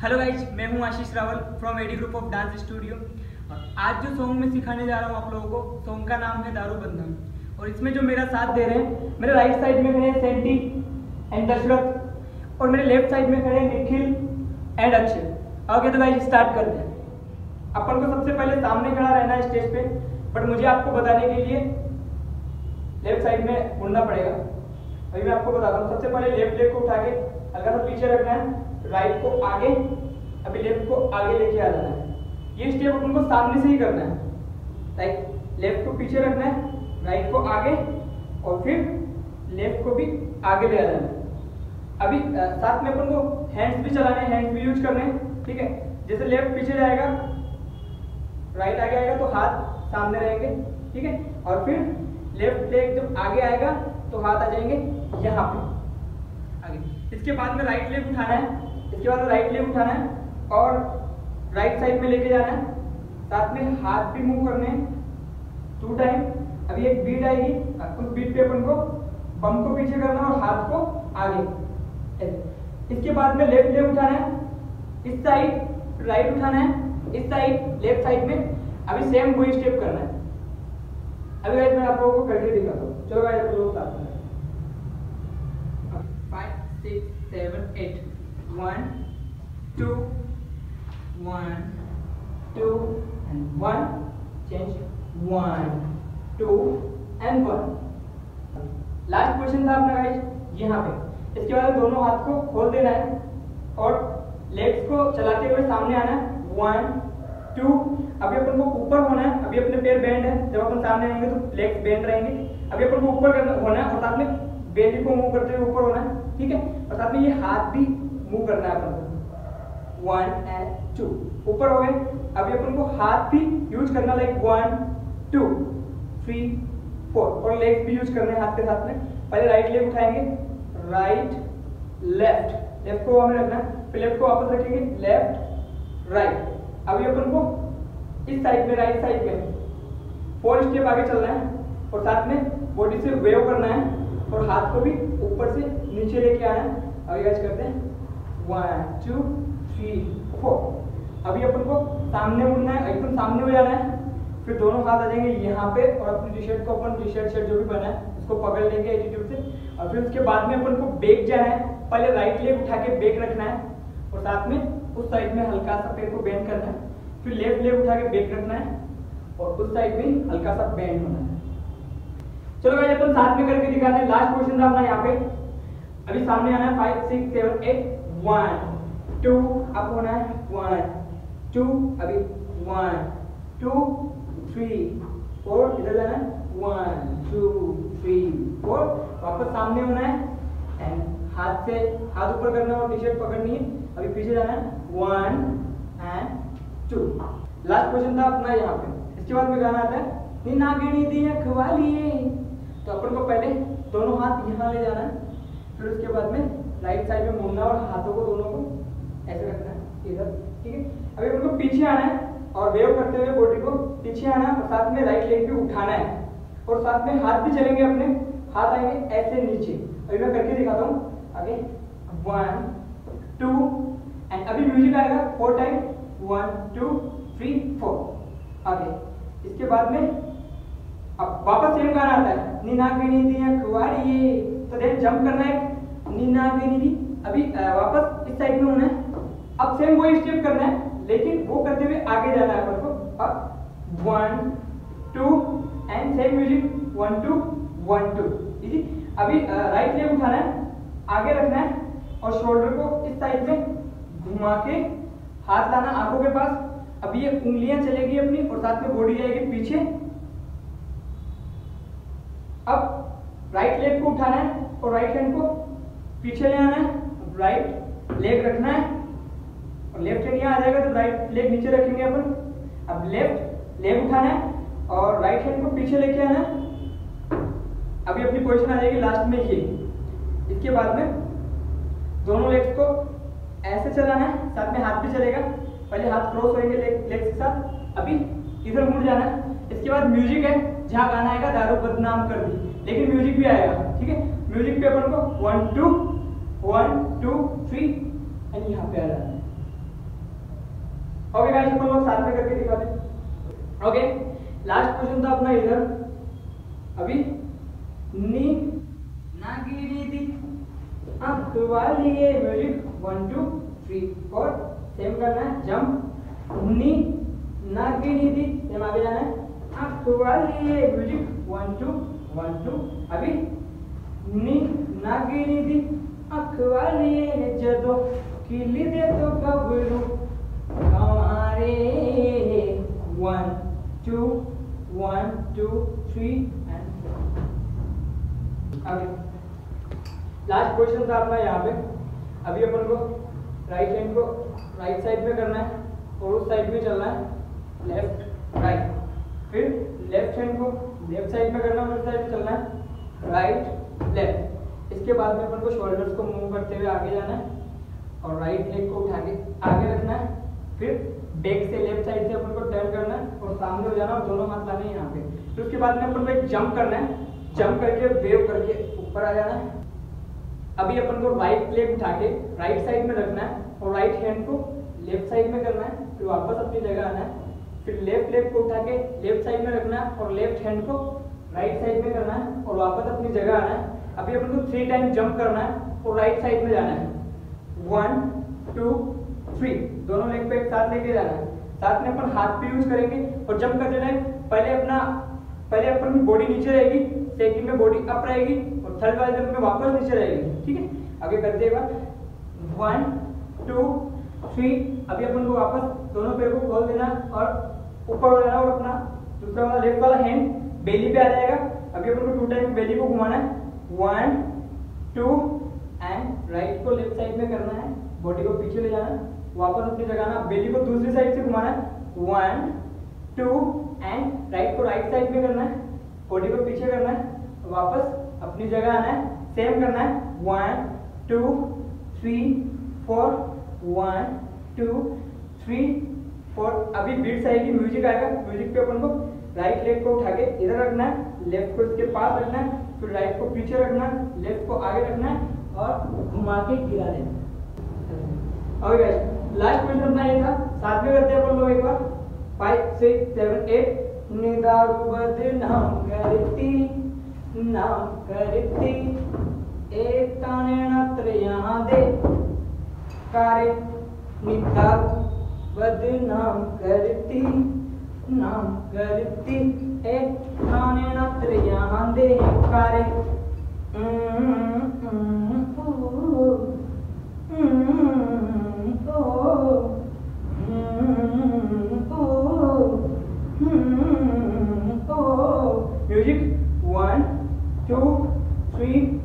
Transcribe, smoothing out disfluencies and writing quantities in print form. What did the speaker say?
Hello guys, मैं हूं Ashish Rawal from AD group of dance studio. और आज जो सॉन्ग मैं सिखाने जा रहा हूं आप लोगों को, सॉन्ग का नाम है दारू बदनाम। और इसमें जो मेरा साथ दे रहे हैं, मेरे राइट साइड में खड़े हैं सेंटी एंड दशरथ और मेरे लेफ्ट साइड में खड़े हैं निखिल एंड अक्षय। ओके तो गाइज स्टार्ट करते हैं। अपन को सबसे पहले सामने खड़ा रहना है स्टेज पे, बट मुझे आपको बताने के लिए लेफ्ट साइड में मुड़ना पड़ेगा। अभी मैं आपको बताता हूँ। सबसे पहले लेफ्ट लेग को उठा के हल्का सा पीछे रखना है, राइट को आगे, अभी लेफ्ट को आगे लेके आ जाना है। ये स्टेप अपन को सामने से ही करना है। लाइक लेफ्ट को पीछे रखना है, राइट को आगे और फिर लेफ्ट को भी आगे ले आ जाना है। अभी साथ में अपन को हैंड्स भी चलाने हैं, हैंड्स भी यूज करने हैं, ठीक है। जैसे लेफ्ट पीछे जाएगा, राइट आगे आएगा तो हाथ सामने रहेंगे, ठीक है। और फिर लेफ्ट लेग जब आगे आएगा तो हाथ आ जाएंगे यहाँ पे आगे। इसके बाद में राइट लेग उठाना है, इसके बाद राइट लेग उठाना है और राइट साइड में लेके जाना है। साथ में हाथ भी मूव करने हैं 2 टाइम। अभी एक बीट आएगी, उस बीट पे अपन को बम को पीछे करना है और हाथ को आगे। इसके बाद में लेफ्ट लेग उठाना है, इस साइड राइट उठाना है, इस साइड लेफ्ट साइड में। अभी सेम वही स्टेप करना है। अभी गाइस मैं आप लोगों को करके दिखाता हूँ। चलो गाइस आप लोग साथ में 5 6 7 8 1 2 1 2 and 1 change 1 2 and 1। Last question था अपना गाइस यहाँ पे। इसके बाद दोनों हाथ को खोल देना है और लेग्स को चलाते हुए सामने आना है 1 2। अभी अपन को ऊपर होना है, अभी अपने पैर बेंड है, जब अपन सामने आएंगे तो लेग्स बेंड रहेंगे। अभी अपन को ऊपर करना होना है और साथ में बेली को मूव करते हुए ऊपर होना है, ठीक है। और साथ में ये हाथ भी मूव करना है अपन को 1 and 2 ऊपर हो गए। अभी अपन को हाथ भी यूज करना, लाइक 1 2 3 4 और लेग्स भी यूज करने हैं हाथ के साथ में। पहले राइट लेग उठाएंगे, राइट लेफ्ट, लेफ्ट को हमें रखना है, फिर लेफ्ट को वापस रखेंगे, लेफ्ट राइट। अभी अपन को इस साइड में राइट साइड में 4 स्टेप आगे चलना है और साथ में बॉडी से वेव करना है और हाथ को भी ऊपर से नीचे लेके आना है। अभी गाइस करते हैं 1 2 3 4। अभी अपन को सामने मुड़ना है, एकदम सामने हो जाना है। फिर दोनों हाथ आ जाएंगे यहाँ पे और अपनी टी शर्ट को, अपन टी शर्ट जो भी बना है उसको पकड़ लेंगे एटीट्यूड से। और फिर उसके बाद में अपन को बैक जाना है। पहले राइट लेग उठा के बैक रखना है और साथ में उस साइड में हल्का सा पैर को बेंड करना है। फिर लेफ्ट लेग उठा के बैक रखना है और उस साइड में हल्का सा बेंड होना है। चलो गाइस अपन साथ में करके दिखाते हैं। लास्ट क्वेश्चन था अपना यहाँ पे। अभी सामने आना है 5 6 7 8 1 2 अप होना है 1 2। अभी 1 2 3 4 इधर जाना है 1 2 3 4। वापस सामने होना है एंड हाथ से हाथ ऊपर करना है और टी शर्ट पकड़नी है। अभी पीछे जाना है 1 and 2। लास्ट क्वेश्चन था अपना यहाँ पे। इसके बाद में गाना आता है नीना गिनी दी अखवालिए। तो अपन को पहले दोनों हाथ यहाँ ले जाना है, फिर उसके बाद में राइट साइड में मुड़ना और हाथों को दोनों को ऐसे रखना है इधर, ठीक है। अभी अपन को पीछे आना है और वेव करते हुए बॉडी को पीछे आना है और साथ में राइट लेग भी उठाना है और साथ में हाथ भी चलेंगे अपने, हाथ आएंगे ऐसे नीचे। अभी मैं करके दिखाता हूँ आगे 1 2 एंड अभी म्यूजिक आएगा 4 टाइम 1 2 3 4 आगे। इसके बाद में अब वापस सेम गाना आता है नीना गिनी दी अखवाड़िए। तो देन जंप करना है नीना गिनी दी। अभी वापस इस साइड में होना है। अब सेम वही स्टेप करना है लेकिन वो करते हुए आगे जाना है अपन को। अब 1 2 एंड सेम म्यूजिक 1 2 1 2 इजी। अभी राइट लेग उठाना है, आगे रखना है और शोल्डर को इस साइड में घुमा के हाथ लाना आंखों के पास। अभी ये उंगलियां चलेगी अपनी और साथ में बॉडी जाएगी पीछे। अब राइट लेग को उठाना है और राइट हैंड को पीछे ले आना है, राइट लेग रखना है और लेफ्ट हैंड यहाँ आ जाएगा तो राइट लेग नीचे रखेंगे अपन। अब लेफ्ट लेग उठाना है और राइट हैंड को पीछे लेके आना है। अभी अपनी पोजीशन आ जाएगी लास्ट में ये। इसके बाद में दोनों लेग्स को ऐसे चलाना है, साथ में हाथ भी चलेगा। पहले हाथ क्रॉस होंगे लेग्स के साथ। अभी इधर मुड़ जाना है। इसके बाद म्यूजिक है जहाँ गाना आएगा दारू बदनाम कर दी, लेकिन म्यूजिक भी आएगा, ठीक है। म्यूजिक पे अपन को 1 2 1 2 3 एंड यहाँ पे आ जाना है। ओके गाइस, अपन लोग साथ में करके दिखाते हैं। ओके, लास्ट क्वेश्चन था अपना इधर अभी नी नागिनी आंख वाली ये म्यूजिक 1 2 3 4 सेम करना है। Jump knee Nagini the same आगे जाना है। आंख वाली ये म्यूजिक 1 2 1 2 अभी नी नागिनी दी आंख वाली ये जदो किली दे तो गबरू हमारे 1 2 1 2 3 एंड आगे। लास्ट क्वेश्चन था अपना यहाँ पे। अभी अपन को राइट हैंड को राइट साइड में करना है और उस साइड में चलना है लेफ्ट राइट। फिर लेफ्ट हैंड को लेफ्ट साइड में करना है, उस साइड में चलना है राइट लेफ्ट। इसके बाद में अपन को शोल्डर्स को मूव करते हुए आगे जाना है और राइट लेग को उठा के आगे रखना है। फिर बैक से लेफ्ट साइड से अपन को टर्न करना है और सामने हो जाना और दोनों हाथ लाने हैं यहाँ पे। फिर उसके बाद में अपन को एक जंप करना है, जंप करके वेव करके ऊपर आ जाना है। अभी अपन को राइट लेग उठा के राइट साइड में रखना है और राइट हैंड को लेफ्ट साइड में करना है। फिर वापस अपनी जगह आना है। फिर लेफ्ट लेग को उठा के लेफ्ट साइड में रखना है और लेफ्ट हैंड को राइट साइड में करना है और वापस अपनी जगह आना है। अभी अपन को 3 टाइम जंप करना है और राइट साइड में जाना है। 1 2 3 दोनों लेग पे एक साथ लेके जाना है। साथ में अपन हाथ भी यूज करेंगे और जंप करते टाइम पहले अपन की बॉडी नीचे रहेगी, सेकंड में बॉडी अप रहेगी और थर्ड वाले जंप में वापस नीचे रहेगी। ठीक है, आगे करते हैं 1 2 3। अभी अपन को वापस दोनों पैर को खोल देना और ऊपर हो जाना और अपना दूसरा वाला लेफ्ट वाला हैंड बेली पे आ जाएगा। अभी अपन को 2 टाइम बेली को घुमाना है। 1 2 एंड राइट को लेफ्ट साइड में करना है, बॉडी को पीछे ले जाना, वापस अपनी जगह आना, बेली को दूसरी साइड से घुमाना है। 1 2 एंड राइट को राइट साइड में करना है, बॉडी को पीछे करना है, वापस अपनी जगह आना है। सेम करना है 1 2 3 4 1 2 3 4। अभी बीट्स आएगी, म्यूजिक आएगा। म्यूजिक पे अपन को राइट लेग को उठा के इधर रखना है, लेफ्ट को इसके पास रखना है, फिर राइट को पीछे रखना है, लेफ्ट को आगे रखना है और घुमा के गिरा देना। ओके गाइस, लास्ट क्वेश्चन अपना ये था। साथ में करते हैं अपन लोग एक बार 5 6 7 8। निदारू बदनाम करती एक ताने नत्र यहाँ दे कारे। निदारू बदनाम करती एक ताने नत्र यहाँ दे कारे। म्यूजिक 1 2 3